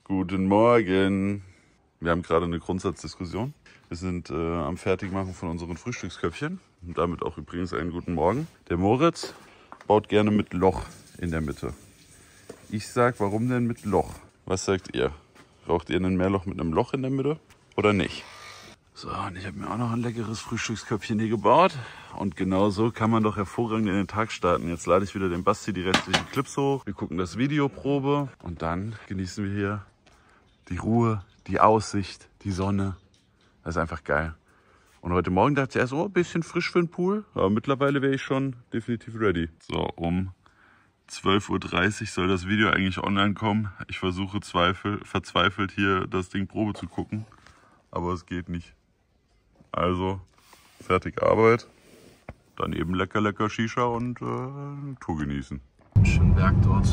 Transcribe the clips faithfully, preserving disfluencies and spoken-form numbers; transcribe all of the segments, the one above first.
Guten Morgen. Wir haben gerade eine Grundsatzdiskussion. Wir sind äh, am Fertigmachen von unseren Frühstücksköpfchen und damit auch übrigens einen guten Morgen. Der Moritz baut gerne mit Loch in der Mitte. Ich sag, warum denn mit Loch? Was sagt ihr? Raucht ihr ein Meerloch mit einem Loch in der Mitte oder nicht? So, und ich habe mir auch noch ein leckeres Frühstücksköpfchen hier gebaut. Und genau so kann man doch hervorragend in den Tag starten. Jetzt lade ich wieder den Basti die restlichen Clips hoch. Wir gucken das Videoprobe und dann genießen wir hier die Ruhe, die Aussicht, die Sonne. Das ist einfach geil. Und heute Morgen dachte ich erst, oh, ein bisschen frisch für den Pool. Aber mittlerweile wäre ich schon definitiv ready. So, um zwölf Uhr dreißig soll das Video eigentlich online kommen. Ich versuche zweifel, verzweifelt hier das Ding Probe zu gucken. Aber es geht nicht. Also, fertig Arbeit. Dann eben lecker, lecker Shisha und äh, Tour genießen. Schönen Berg dort.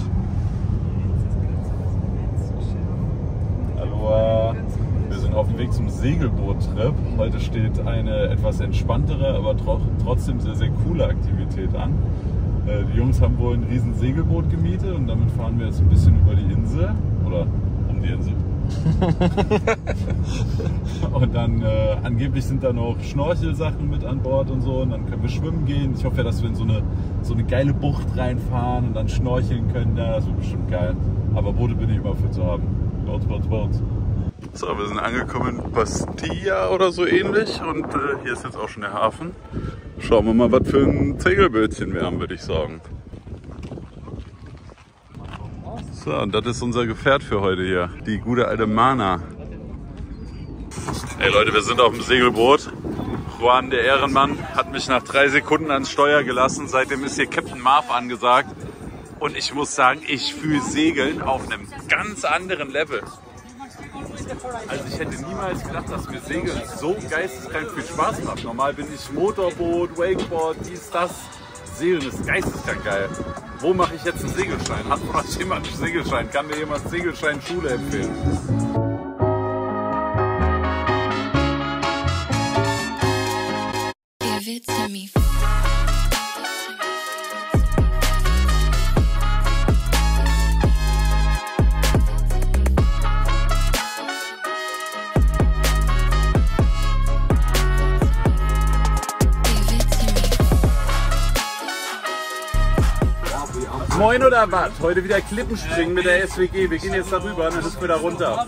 Hallo, wir sind auf dem Weg zum Segelboot-Trip. Heute steht eine etwas entspanntere, aber tro trotzdem sehr, sehr coole Aktivität an. Äh, die Jungs haben wohl ein riesen Segelboot gemietet und damit fahren wir jetzt ein bisschen über die Insel. Oder um die Insel. Und dann äh, angeblich sind da noch Schnorchelsachen mit an Bord und so und dann können wir schwimmen gehen. Ich hoffe ja, dass wir in so eine, so eine geile Bucht reinfahren und dann schnorcheln können. Ja, das wird bestimmt geil. Aber Boote bin ich immer für zu haben. Boats, Boats, Boats. So, wir sind angekommen in Bastia oder so ähnlich und äh, hier ist jetzt auch schon der Hafen. Schauen wir mal, was für ein Segelbötchen wir haben, würde ich sagen. So, und das ist unser Gefährt für heute hier, die gute alte Mana. Hey Leute, wir sind auf dem Segelboot. Juan, der Ehrenmann, hat mich nach drei Sekunden ans Steuer gelassen. Seitdem ist hier Captain Marv angesagt. Und ich muss sagen, ich fühle Segeln auf einem ganz anderen Level. Also ich hätte niemals gedacht, dass mir Segeln so geisteskrank viel Spaß macht. Normal bin ich Motorboot, Wakeboard, dies, das. Segeln ist geisteskrank geil. Wo mache ich jetzt einen Segelschein? Hat von euch jemand einen Segelschein? Kann mir jemand Segelschein-Schule empfehlen? Give it to me. Moin oder was? Heute wieder Klippenspringen mit der S W G. Wir gehen jetzt darüber und dann hüpfen wir da runter.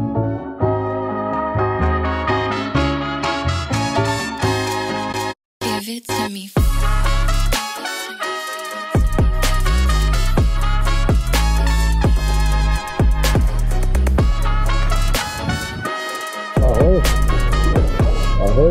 Give it to me. Ahoi. Ahoi.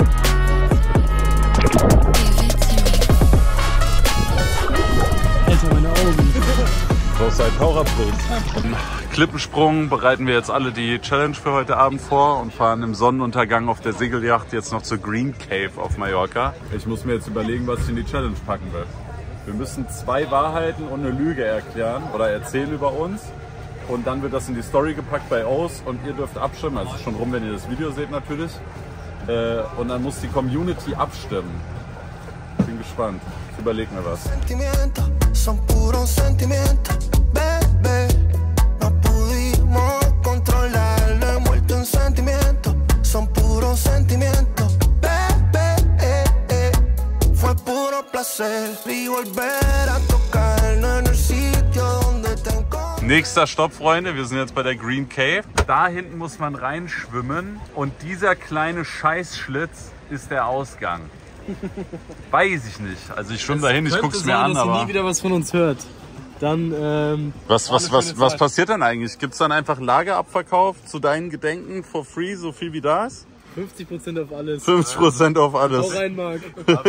Seid Taucherbrust. Im Klippensprung bereiten wir jetzt alle die Challenge für heute Abend vor und fahren im Sonnenuntergang auf der Segelyacht jetzt noch zur Green Cave auf Mallorca. Ich muss mir jetzt überlegen, was ich in die Challenge packen will. Wir müssen zwei Wahrheiten und eine Lüge erklären oder erzählen über uns. Und dann wird das in die Story gepackt bei O's und ihr dürft abstimmen. Also schon rum, wenn ihr das Video seht natürlich. Und dann muss die Community abstimmen. Bin gespannt. Ich überlege mir was. Son puros sentimientos, bebé. No pudimos controlarlo, envuelto en sentimientos. Son puros sentimientos, bebé. Fue puro placer y volver a tocarnos en el sitio donde te encontré. Nächster Stopp, Freunde. Wir sind jetzt bei der Green Cave. Da hinten muss man reinschwimmen und dieser kleine Scheißschlitz ist der Ausgang. Weiß ich nicht. Also ich schwimme dahin, ich guck's mir an, aber nie wieder was von uns hört. Dann ähm, was was was was passiert dann eigentlich? Gibt's dann einfach Lagerabverkauf zu deinen Gedenken for free, so viel wie da ist? fünfzig Prozent auf alles. fünfzig Prozent auf alles. Auch rein, Marc.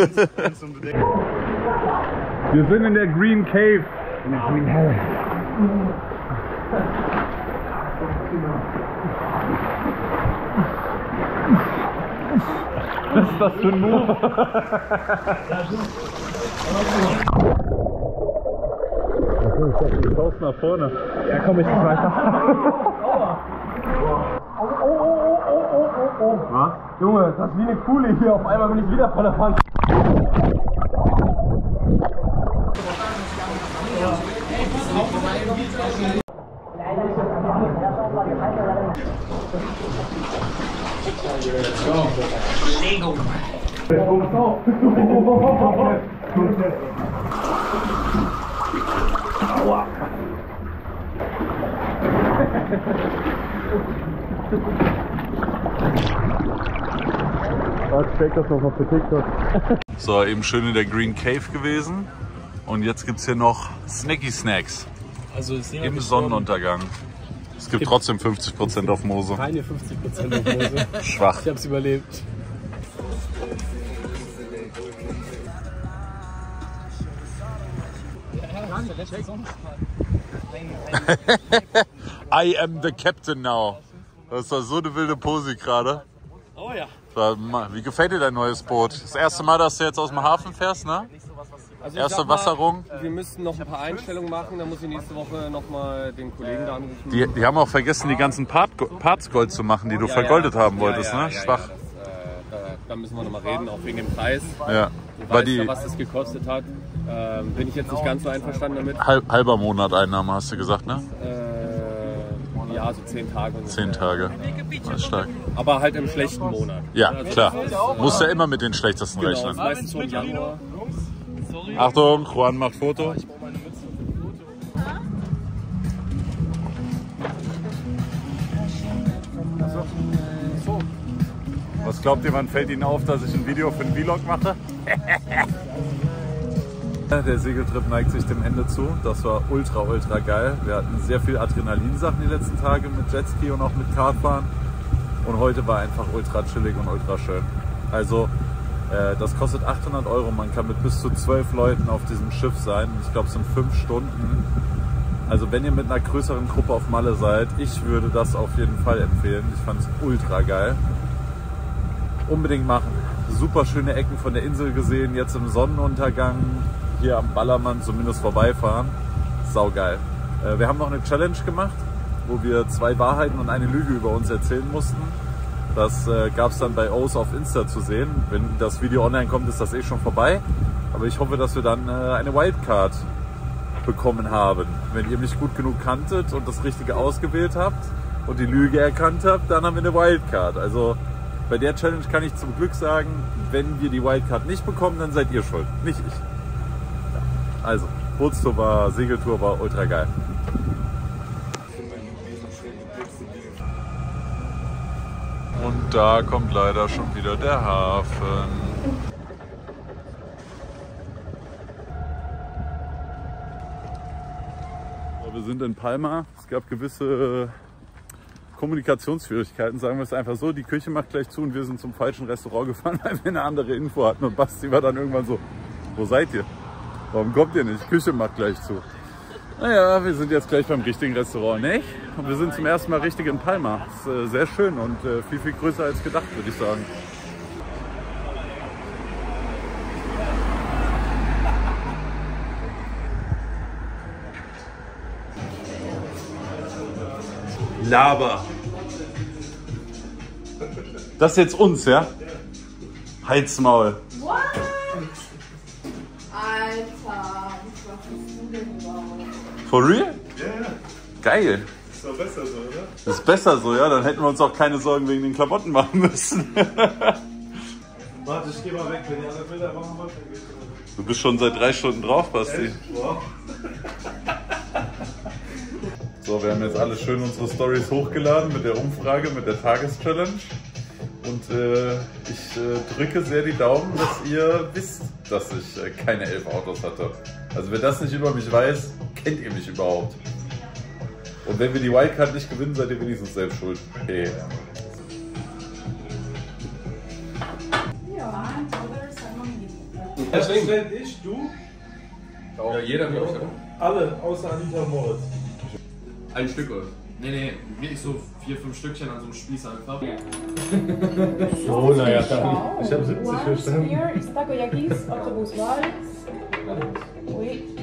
Wir sind in der Green Cave. In der Green Hell. Was ist das für ein Move? Du schaust nach vorne. Ja, komm, ich mach weiter. Oh, oh, oh, oh, oh, oh, oh. Was? Junge, das ist wie eine Kuhle hier. Auf einmal bin ich wieder von der Wand. So, eben schön in der Green Cave gewesen. Und jetzt gibt es hier noch Snacky Snacks Also ist im Sonnenuntergang. Es gibt trotzdem fünfzig Prozent auf Mose. keine fünfzig Prozent auf Mose. Schwach. Ich hab's überlebt. I am the captain now. Das war so eine wilde Pose gerade. Oh ja. Wie gefällt dir dein neues Boot? Das erste Mal, dass du jetzt aus dem Hafen fährst, ne? Also Erste sag mal, Wasserung. Wir müssen noch ein paar Einstellungen machen, dann muss ich nächste Woche nochmal den Kollegen da anrufen. Die, die haben auch vergessen, die ganzen Part, Parts Gold zu machen, die du vergoldet haben wolltest, ja, ja, ne? ja, Schwach. Ja, das, äh, da, da müssen wir nochmal reden, auch wegen dem Preis. Ja. Du Weil weißt die ja, was das gekostet hat. Ähm, bin ich jetzt nicht ganz so einverstanden damit. halb, halber Monat Einnahme, hast du gesagt, ne? Äh, ja, so zehn Tage. Zehn Tage. Das ist stark. Aber halt im schlechten Monat. Ja, Also klar. das ist, Musst ja immer mit den schlechtesten genau, rechnen. das ist meistens so im Januar. Achtung, Juan macht Foto. Was glaubt ihr, wann fällt Ihnen auf, dass ich ein Video für einen Vlog mache? Der Segeltrip neigt sich dem Ende zu. Das war ultra, ultra geil. Wir hatten sehr viel Adrenalinsachen die letzten Tage mit Jetski und auch mit Kartfahren. Und heute war einfach ultra chillig und ultra schön. Also äh, das kostet achthundert Euro. Man kann mit bis zu zwölf Leuten auf diesem Schiff sein. Ich glaube, es sind fünf Stunden. Also wenn ihr mit einer größeren Gruppe auf Malle seid, ich würde das auf jeden Fall empfehlen. Ich fand es ultra geil. Unbedingt machen. Super schöne Ecken von der Insel gesehen, jetzt im Sonnenuntergang hier am Ballermann zumindest vorbeifahren. Sau geil. Äh, wir haben noch eine Challenge gemacht, wo wir zwei Wahrheiten und eine Lüge über uns erzählen mussten. Das äh, gab es dann bei O's auf Insta zu sehen. Wenn das Video online kommt, ist das eh schon vorbei. Aber ich hoffe, dass wir dann äh, eine Wildcard bekommen haben. Wenn ihr mich gut genug kanntet und das Richtige ausgewählt habt und die Lüge erkannt habt, dann haben wir eine Wildcard. Also bei der Challenge kann ich zum Glück sagen, wenn wir die Wildcard nicht bekommen, dann seid ihr schuld, nicht ich. Ja. Also, Bootstour war, Segeltour war ultra geil. Und da kommt leider schon wieder der Hafen. Wir sind in Palma. Es gab gewisse Kommunikationsschwierigkeiten, sagen wir es einfach so. Die Küche macht gleich zu und wir sind zum falschen Restaurant gefahren, weil wir eine andere Info hatten. Und Basti war dann irgendwann so, wo seid ihr? Warum kommt ihr nicht? Küche macht gleich zu. Naja, wir sind jetzt gleich beim richtigen Restaurant, nicht? Und wir sind zum ersten Mal richtig in Palma. Das ist äh, sehr schön und äh, viel, viel größer als gedacht, würde ich sagen. Laber. Das ist jetzt uns, ja? Halsmaul. What? Alter, was machst du denn überhaupt? For real? Ja, ja. Geil. Ist doch besser so, oder? Das ist besser so, ja? Dann hätten wir uns auch keine Sorgen wegen den Klamotten machen müssen. Warte, ich geh mal weg. Wenn ihr alle Bilder machen wollt, dann geht's. Du bist schon seit drei Stunden drauf, Basti. Wow. So, wir haben jetzt alle schön unsere Stories hochgeladen mit der Umfrage, mit der Tageschallenge. Und äh, ich äh, drücke sehr die Daumen, dass ihr wisst, dass ich äh, keine elf Autos hatte. Also wer das nicht über mich weiß, kennt ihr mich überhaupt. Und wenn wir die Wildcard nicht gewinnen, seid ihr wenigstens selbst schuld. Hey. Deswegen bin ich, du, Ja, jeder mit euch. alle, außer Anita und Moritz. Ein Stück oder? Nee, nee, wirklich so vier, fünf Stückchen an so einem Spieß einfach. Oh, naja, dann. Ich habe siebzig verstanden. Here is takoyakis, Octopus Vibes. Oui.